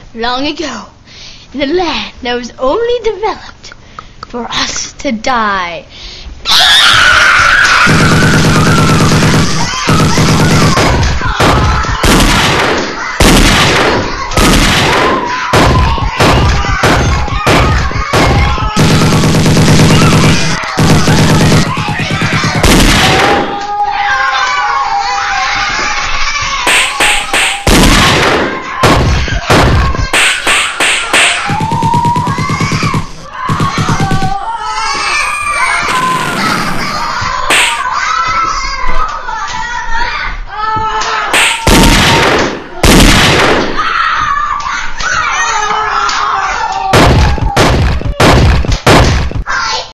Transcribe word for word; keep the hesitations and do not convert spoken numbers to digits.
long ago, in a land that was only developed for us to die